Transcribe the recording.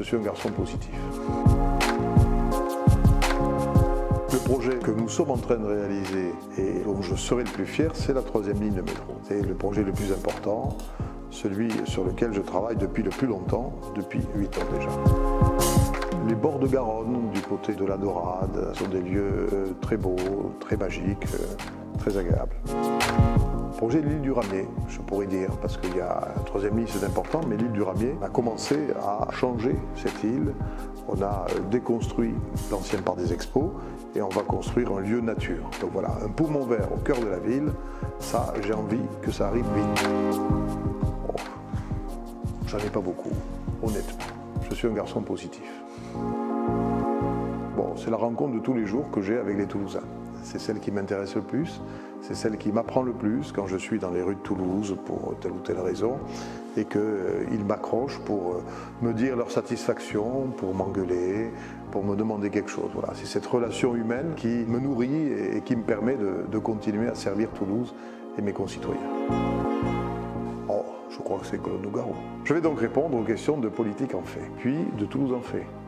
Je suis un garçon positif. Le projet que nous sommes en train de réaliser et dont je serai le plus fier, c'est la 3e ligne de métro. C'est le projet le plus important, celui sur lequel je travaille depuis le plus longtemps, depuis 8 ans déjà. Les bords de Garonne, du côté de la Dorade, sont des lieux très beaux, très magiques, très agréables. Projet de l'île du Ramier, je pourrais dire, parce qu'il y a la 3e ligne, c'est important, mais l'île du Ramier a commencé à changer cette île. On a déconstruit l'ancien parc des expos et on va construire un lieu nature. Donc voilà, un poumon vert au cœur de la ville, ça, j'ai envie que ça arrive vite. Oh, j'en ai pas beaucoup, honnêtement. Je suis un garçon positif. Bon, c'est la rencontre de tous les jours que j'ai avec les Toulousains. C'est celle qui m'intéresse le plus, c'est celle qui m'apprend le plus quand je suis dans les rues de Toulouse pour telle ou telle raison et qu'ils m'accrochent pour me dire leur satisfaction, pour m'engueuler, pour me demander quelque chose. Voilà, c'est cette relation humaine qui me nourrit et qui me permet de continuer à servir Toulouse et mes concitoyens. Oh, je crois que c'est Claude Nougaro. Je vais donc répondre aux questions de politique en fait, puis de Toulouse en fait.